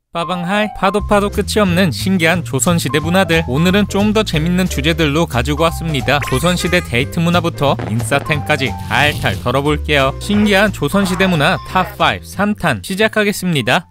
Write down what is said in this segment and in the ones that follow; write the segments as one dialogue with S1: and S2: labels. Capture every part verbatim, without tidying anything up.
S1: 빠방하이, 파도 파도 끝이 없는 신기한 조선시대 문화들. 오늘은 좀 더 재밌는 주제들로 가지고 왔습니다. 조선시대 데이트 문화부터 인싸템까지 탈탈 털어볼게요. 신기한 조선시대 문화 탑 오 삼 탄 시작하겠습니다.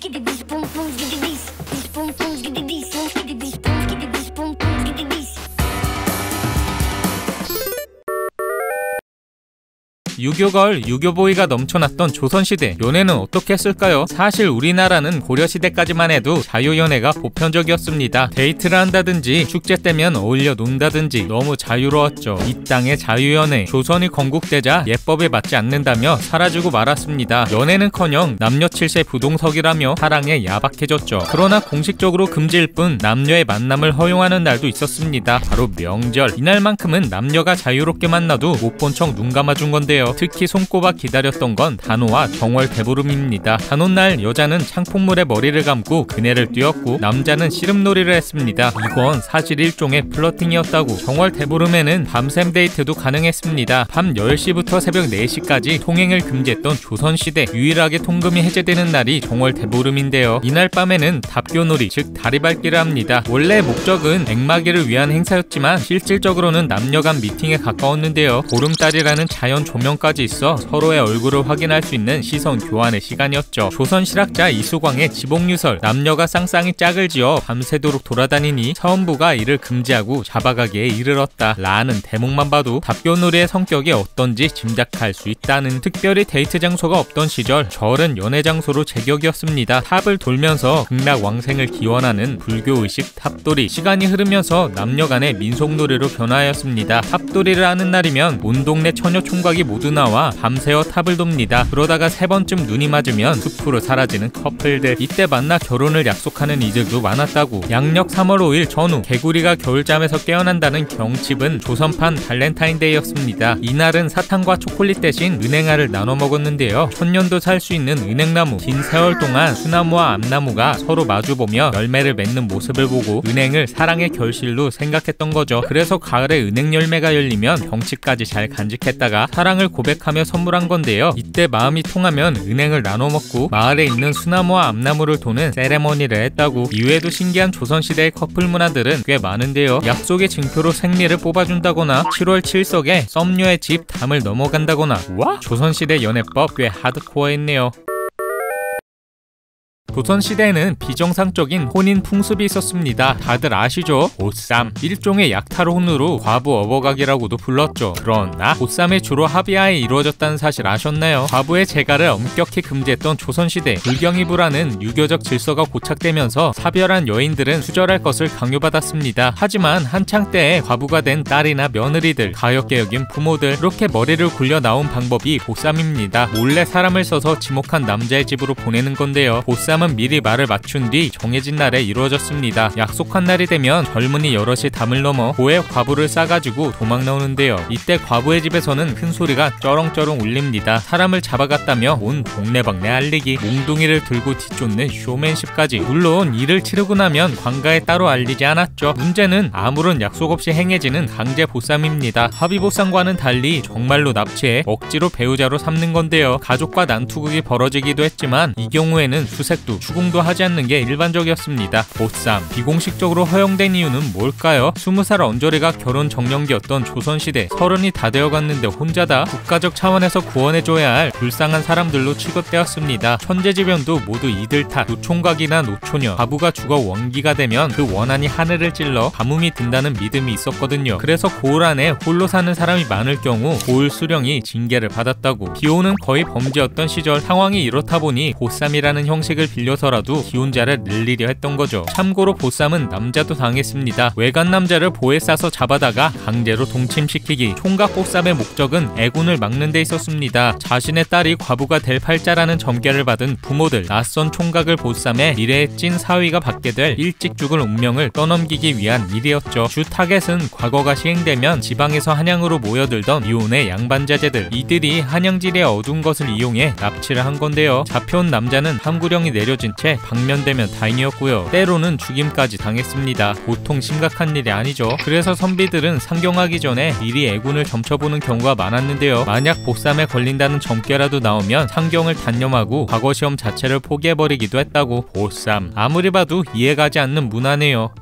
S1: 유교걸, 유교보이가 넘쳐났던 조선시대, 연애는 어떻게 했을까요? 사실 우리나라는 고려시대까지만 해도 자유연애가 보편적이었습니다. 데이트를 한다든지 축제 때면 어울려 논다든지 너무 자유로웠죠. 이 땅의 자유연애, 조선이 건국되자 예법에 맞지 않는다며 사라지고 말았습니다. 연애는커녕 남녀 칠세 부동석이라며 사랑에 야박해졌죠. 그러나 공식적으로 금지일 뿐 남녀의 만남을 허용하는 날도 있었습니다. 바로 명절. 이날만큼은 남녀가 자유롭게 만나도 못 본 척 눈 감아준 건데요. 특히 손꼽아 기다렸던 건 단오와 정월 대보름입니다. 단오날 여자는 창폭물에 머리를 감고 그네를 띄었고 남자는 씨름놀이를 했습니다. 이건 사실 일종의 플러팅이었다고. 정월 대보름에는 밤샘 데이트도 가능했습니다. 밤 열 시부터 새벽 네 시까지 통행을 금지했던 조선시대, 유일하게 통금이 해제되는 날이 정월 대보름인데요. 이날 밤에는 답교놀이, 즉 다리밟기를 합니다. 원래 목적은 액마기를 위한 행사였지만 실질적으로는 남녀 간 미팅에 가까웠는데요. 보름달이라는 자연 조명까지 있어 서로의 얼굴을 확인할 수 있는 시선 교환의 시간이었죠. 조선 실학자 이수광의 지복유설, 남녀가 쌍쌍이 짝을 지어 밤새도록 돌아다니니 사원부가 이를 금지하고 잡아가기에 이르렀다 라는 대목만 봐도 답교놀이의 성격이 어떤지 짐작할 수 있다는. 특별히 데이트 장소가 없던 시절 절은 연애 장소로 제격이었습니다. 탑을 돌면서 극락왕생을 기원하는 불교의식 탑돌이, 시간이 흐르면서 남녀 간의 민속놀이로 변화하였습니다. 탑돌이를 하는 날이면 온 동네 처녀 총각이 모두 나와 밤새워 탑을 돕니다. 그러다가 세 번쯤 눈이 맞으면 숲으로 사라지는 커플들. 이때 만나 결혼을 약속하는 이들도 많았다고. 양력 삼월 오일 전후 개구리가 겨울잠에서 깨어난다는 경칩은 조선판 발렌타인데이였습니다. 이날은 사탕과 초콜릿 대신 은행알을 나눠 먹었는데요. 천년도 살 수 있는 은행나무, 긴 세월 동안 수나무와 암나무가 서로 마주보며 열매를 맺는 모습을 보고 은행을 사랑의 결실로 생각했던 거죠. 그래서 가을에 은행 열매가 열리면 경치까지 잘 간직했다가 사랑을 고백하며 선물한 건데요. 이때 마음이 통하면 은행을 나눠 먹고 마을에 있는 수나무와 암나무를 도는 세레머니를 했다고. 이외에도 신기한 조선시대의 커플 문화들은 꽤 많은데요. 약속의 증표로 생리를 뽑아준다거나 칠월 칠석에 썸녀의 집 담을 넘어간다거나. 와? 조선시대 연애법 꽤 하드코어했네요. 조선시대에는 비정상적인 혼인 풍습이 있었습니다. 다들 아시죠? 보쌈, 일종의 약탈혼으로 과부 업어가기라고도 불렀죠. 그러나 보쌈이 주로 합의하에 이루어졌다는 사실 아셨나요? 과부의 재가를 엄격히 금지했던 조선시대, 불경이부라는 유교적 질서가 고착되면서 사별한 여인들은 수절할 것을 강요받았습니다. 하지만 한창 때에 과부가 된 딸이나 며느리들, 가엾게 여긴 부모들, 이렇게 머리를 굴려 나온 방법이 보쌈입니다. 몰래 사람을 써서 지목한 남자의 집으로 보내는 건데요. 보쌈 은 미리 말을 맞춘 뒤 정해진 날에 이루어졌습니다. 약속한 날이 되면 젊은이 여럿이 담을 넘어 고의 과부를 싸가지고 도망 나오는데요. 이때 과부의 집에서는 큰 소리가 쩌렁쩌렁 울립니다. 사람을 잡아갔다며 온 동네방네 알리기, 몽둥이를 들고 뒤쫓는 쇼맨십까지. 물론 이를 치르고 나면 관가에 따로 알리지 않았죠. 문제는 아무런 약속 없이 행해지는 강제 보쌈입니다. 합의보쌈과는 달리 정말로 납치해 억지로 배우자로 삼는 건데요. 가족과 난투극이 벌어지기도 했지만 이 경우에는 수색도 추궁도 하지 않는 게 일반적이었습니다. 보쌈, 비공식적으로 허용된 이유는 뭘까요? 스무 살 언저리가 결혼 정년기였던 조선시대, 서른이 다 되어갔는데 혼자다? 국가적 차원에서 구원해줘야 할 불쌍한 사람들로 취급되었습니다. 천재지변도 모두 이들 탓. 노총각이나 노초녀, 과부가 죽어 원기가 되면 그 원한이 하늘을 찔러 가뭄이 든다는 믿음이 있었거든요. 그래서 고을 안에 홀로 사는 사람이 많을 경우 고을 수령이 징계를 받았다고. 비호는 거의 범죄였던 시절, 상황이 이렇다 보니 보쌈이라는 형식을 빌려서라도 기혼자를 늘리려 했던 거죠. 참고로 보쌈은 남자도 당했습니다. 외간 남자를 보에 싸서 잡아다가 강제로 동침시키기. 총각 보쌈의 목적은 애군을 막는 데 있었습니다. 자신의 딸이 과부가 될 팔자라는 점괘를 받은 부모들, 낯선 총각을 보쌈해 미래의 찐 사위가 받게 될 일찍 죽을 운명을 떠넘기기 위한 일이었죠. 주 타겟은 과거가 시행되면 지방에서 한양으로 모여들던 이혼의 양반자제들. 이들이 한양지리의 어두운 것을 이용해 납치를 한 건데요. 잡혀온 남자는 함구령이 내려 내려진 채 방면되면 다행이었고요. 때로는 죽임까지 당했습니다. 보통 심각한 일이 아니죠. 그래서 선비들은 상경하기 전에 미리 애군을 점쳐보는 경우가 많았는데요. 만약 보쌈에 걸린다는 점괘라도 나오면 상경을 단념하고 과거 시험 자체를 포기해버리기도 했다고. 보쌈, 아무리 봐도 이해가지 않는 문화네요.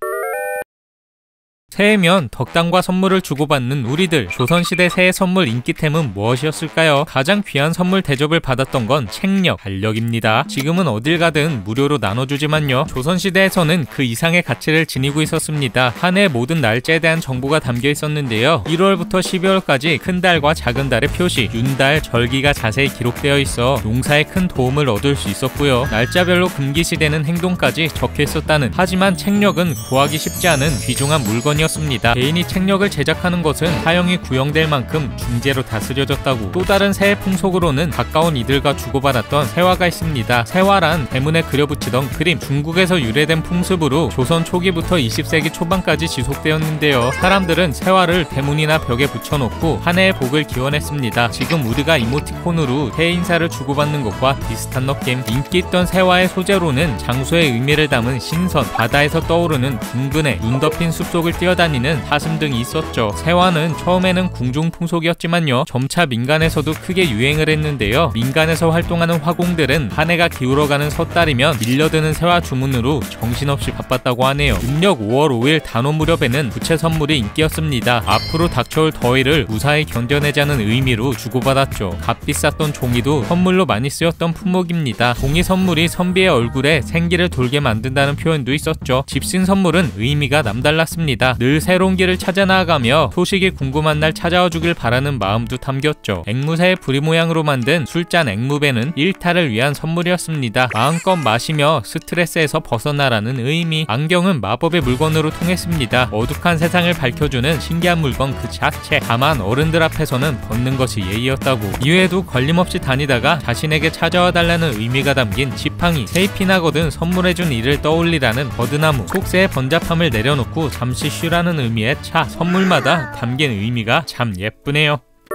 S1: 새해면 덕담과 선물을 주고받는 우리들. 조선시대 새해 선물 인기템은 무엇이었을까요? 가장 귀한 선물 대접을 받았던 건 책력, 달력입니다. 지금은 어딜 가든 무료로 나눠주지만요. 조선시대에서는 그 이상의 가치를 지니고 있었습니다. 한 해 모든 날짜에 대한 정보가 담겨 있었는데요. 일월부터 십이월까지 큰 달과 작은 달의 표시, 윤달, 절기가 자세히 기록되어 있어 농사에 큰 도움을 얻을 수 있었고요. 날짜별로 금기시되는 행동까지 적혀 있었다는. 하지만 책력은 구하기 쉽지 않은 귀중한 물건이 습니다. 개인이 책력을 제작하는 것은 사형이 구형될 만큼 중죄로 다스려졌다고. 또 다른 새해 풍속으로는 가까운 이들과 주고받았던 세화가 있습니다. 세화란 대문에 그려붙이던 그림, 중국에서 유래된 풍습으로 조선 초기부터 이십 세기 초반까지 지속되었는데요. 사람들은 세화를 대문이나 벽에 붙여놓고 한 해의 복을 기원했습니다. 지금 우리가 이모티콘으로 새해 인사를 주고받는 것과 비슷한 느낌. 인기 있던 세화의 소재로는 장수의 의미를 담은 신선, 바다에서 떠오르는 둥근해, 눈 덮인 숲속을 뛰어 다니는 사슴 등이 있었죠. 세화는 처음에는 궁중 풍속이었지만요. 점차 민간에서도 크게 유행을 했는데요. 민간에서 활동하는 화공들은 한 해가 기울어가는 섣달이면 밀려드는 세화 주문으로 정신없이 바빴다고 하네요. 음력 오월 오일 단오 무렵에는 부채 선물이 인기였습니다. 앞으로 닥쳐올 더위를 무사히 견뎌내자는 의미로 주고받았죠. 값비쌌던 종이도 선물로 많이 쓰였던 품목입니다. 종이 선물이 선비의 얼굴에 생기를 돌게 만든다는 표현도 있었죠. 집신 선물은 의미가 남달랐습니다. 늘 새로운 길을 찾아 나아가며 소식이 궁금한 날 찾아와 주길 바라는 마음도 담겼죠. 앵무새의 부리 모양으로 만든 술잔 앵무배는 일탈을 위한 선물이었습니다. 마음껏 마시며 스트레스에서 벗어나라는 의미. 안경은 마법의 물건으로 통했습니다. 어둑한 세상을 밝혀주는 신기한 물건 그 자체. 다만 어른들 앞에서는 벗는 것이 예의였다고. 이외에도 걸림없이 다니다가 자신에게 찾아와 달라는 의미가 담긴 지팡이. 세입이 나거든 선물해준 이를 떠올리라는 버드나무. 속세의 번잡함을 내려놓고 잠시 쉬라는 의미의 차. 선물마다 담긴 의미가 참 예쁘네요.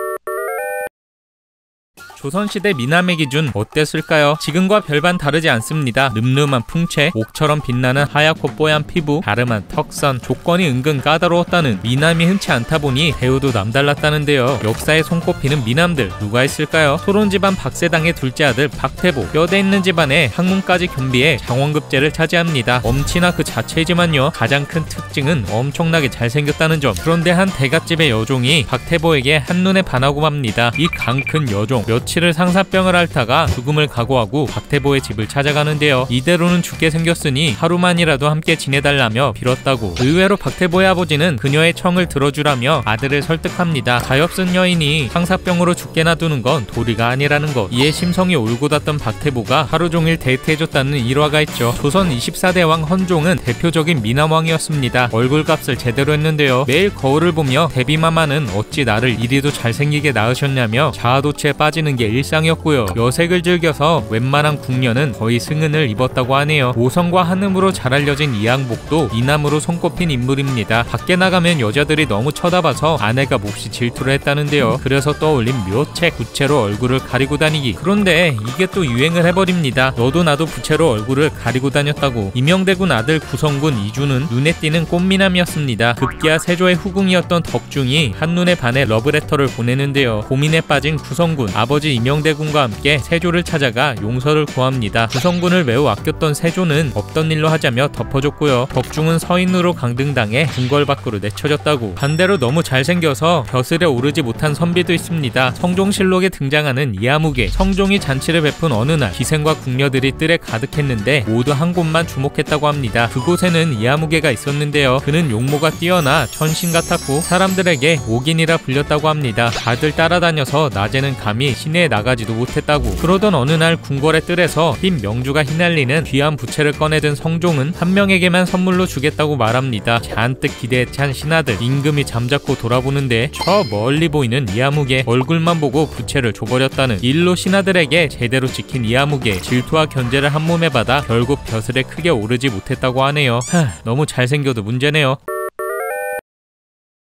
S1: 조선시대 미남의 기준 어땠을까요? 지금과 별반 다르지 않습니다. 늠름한 풍채, 옥처럼 빛나는 하얗고 뽀얀 피부, 가름한 턱선, 조건이 은근 까다로웠다는. 미남이 흔치 않다 보니 배우도 남달랐다는데요. 역사에 손꼽히는 미남들 누가 있을까요? 소론 집안 박세당의 둘째 아들 박태보. 뼈대 있는 집안에 학문까지 겸비해 장원급제를 차지합니다. 엄친아 그 자체이지만요. 가장 큰 특징은 엄청나게 잘생겼다는 점. 그런데 한 대갓집의 여종이 박태보에게 한눈에 반하고 맙니다. 이 강큰 여종 며칠 을 상사병을 앓다가 죽음을 각오하고 박태보의 집을 찾아가는데요. 이대로는 죽게 생겼으니 하루만이라도 함께 지내달라며 빌었다고. 의외로 박태보의 아버지는 그녀의 청을 들어주라며 아들을 설득합니다. 가엾은 여인이 상사병으로 죽게 놔두는 건 도리가 아니라는 것. 이에 심성이 올곧았던 박태보가 하루종일 데이트해줬다는 일화가 있죠. 조선 이십사 대 왕 헌종은 대표적인 미남왕이었습니다. 얼굴값을 제대로 했는데요. 매일 거울을 보며 데뷔마마는 어찌 나를 이리도 잘생기게 낳으셨냐며 자아도취에 빠지는 게 일상이었고요. 여색을 즐겨서 웬만한 궁녀는 거의 승은을 입었다고 하네요. 오성과 한음으로 잘 알려진 이항복도 미남으로 손꼽힌 인물입니다. 밖에 나가면 여자들이 너무 쳐다봐서 아내가 몹시 질투를 했다는데요. 그래서 떠올린 묘책, 부채로 얼굴을 가리고 다니기. 그런데 이게 또 유행을 해버립니다. 너도 나도 부채로 얼굴을 가리고 다녔다고. 임영대군 아들 구성군 이주는 눈에 띄는 꽃미남이었습니다. 급기야 세조의 후궁이었던 덕중이 한눈에 반해 러브레터를 보내는데요. 고민에 빠진 구성군, 아버지 임영대군과 함께 세조를 찾아가 용서를 구합니다. 구성군을 매우 아꼈던 세조는 없던 일로 하자며 덮어줬고요. 덕중은 서인으로 강등당해 궁궐 밖으로 내쳐졌다고. 반대로 너무 잘생겨서 벼슬에 오르지 못한 선비도 있습니다. 성종실록에 등장하는 이하무개. 성종이 잔치를 베푼 어느 날 기생과 궁녀들이 뜰에 가득했는데 모두 한 곳만 주목했다고 합니다. 그곳에는 이하무개가 있었는데요. 그는 용모가 뛰어나 천신 같았고 사람들에게 옥인이라 불렸다고 합니다. 다들 따라다녀서 낮에는 감히 시내에 나가지도 못했다고. 그러던 어느 날 궁궐의 뜰에서 흰 명주가 휘날리는 귀한 부채를 꺼내든 성종은 한 명에게만 선물로 주겠다고 말합니다. 잔뜩 기대에 찬 신하들 임금이 잠자코 돌아보는데 저 멀리 보이는 이하무개. 얼굴만 보고 부채를 줘버렸다는. 일로 신하들에게 제대로 찍힌 이하무개. 질투와 견제를 한 몸에 받아 결국 벼슬에 크게 오르지 못했다고 하네요. 하, 너무 잘생겨도 문제네요.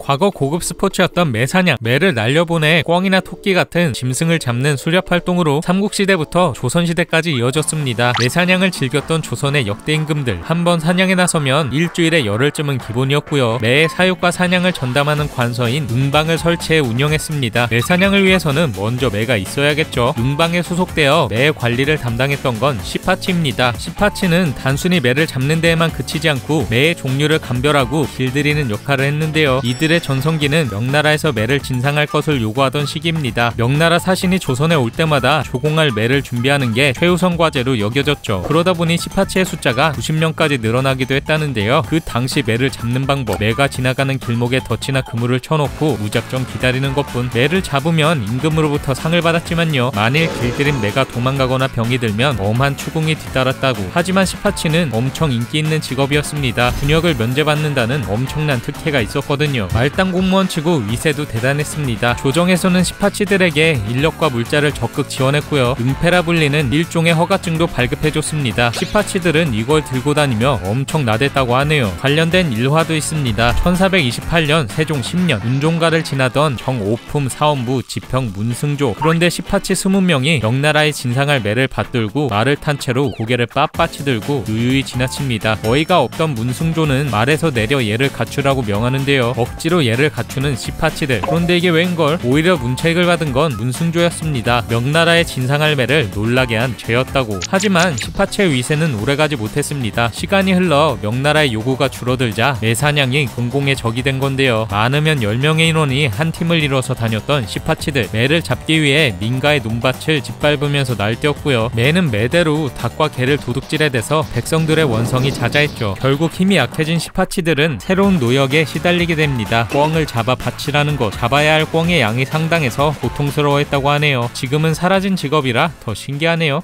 S1: 과거 고급 스포츠였던 매사냥, 매를 날려보내 꿩이나 토끼 같은 짐승을 잡는 수렵 활동으로 삼국시대부터 조선시대까지 이어졌습니다. 매사냥을 즐겼던 조선의 역대 임금들, 한번 사냥에 나서면 일주일에 열흘쯤은 기본이었고요. 매의 사육과 사냥을 전담하는 관서인 응방을 설치해 운영했습니다. 매사냥을 위해서는 먼저 매가 있어야겠죠. 응방에 소속되어 매의 관리를 담당했던 건 시파치입니다. 시파치는 단순히 매를 잡는 데에만 그치지 않고 매의 종류를 감별하고 길들이는 역할을 했는데요. 이들의 전성기는 명나라에서 매를 진상할 것을 요구하던 시기입니다. 명나라 사신이 조선에 올 때마다 조공할 매를 준비하는 게 최우선 과제로 여겨졌죠. 그러다 보니 시파치의 숫자가 구십 명까지 늘어나기도 했다는데요. 그 당시 매를 잡는 방법, 매가 지나가는 길목에 덫이나 그물을 쳐놓고 무작정 기다리는 것뿐. 매를 잡으면 임금으로부터 상을 받았지만요, 만일 길들인 매가 도망가거나 병이 들면 엄한 추궁이 뒤따랐다고. 하지만 시파치는 엄청 인기 있는 직업이었습니다. 군역을 면제받는다는 엄청난 특혜가 있었거든요. 말단 공무원치고 위세도 대단했습니다. 조정에서는 시파치들에게 인력과 물자를 적극 지원했고요. 응패라 불리는 일종의 허가증도 발급해줬습니다. 시파치들은 이걸 들고 다니며 엄청 나댔다고 하네요. 관련된 일화도 있습니다. 천사백이십팔 년 세종 십 년 운종가를 지나던 정오품 사원부 지평 문승조. 그런데 시파치 이십 명이 명나라에 진상할 매를 받들고 말을 탄 채로 고개를 빳빳이 들고 유유히 지나칩니다. 어이가 없던 문승조는 말에서 내려 얘를 갖추라고 명하는데요. 억지로 얘를 갖추는 시파치들. 그런데 이게 웬걸, 오히려 문책을 받은 건 문승조였습니다. 명나라의 진상할 매를 놀라게 한 죄였다고. 하지만 시파치의 위세는 오래가지 못했습니다. 시간이 흘러 명나라의 요구가 줄어들자 매사냥이 공공의 적이 된 건데요. 많으면 열 명의 인원이 한 팀을 이뤄서 다녔던 시파치들. 매를 잡기 위해 민가의 논밭을 짓밟으면서 날뛰었고요. 매는 매대로 닭과 개를 도둑질해 대서 백성들의 원성이 자자했죠. 결국 힘이 약해진 시파치들은 새로운 노역에 시달리게 됩니다. 꿩을 잡아 바치라는 것, 잡아야 할 꿩의 양이 상당해서 고통스러워했다고 하네요. 지금은 사라진 직업이라 더 신기하네요.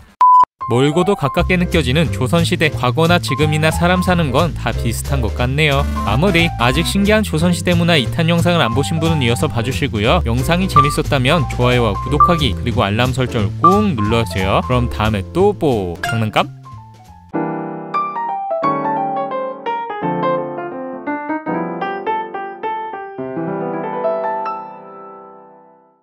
S1: 멀고도 가깝게 느껴지는 조선시대. 과거나 지금이나 사람 사는 건 다 비슷한 것 같네요. 마무리. 아직 신기한 조선시대 문화 이 탄 영상을 안 보신 분은 이어서 봐주시고요. 영상이 재밌었다면 좋아요와 구독하기 그리고 알람 설정을 꾹 눌러주세요. 그럼 다음에 또 보. 장난감?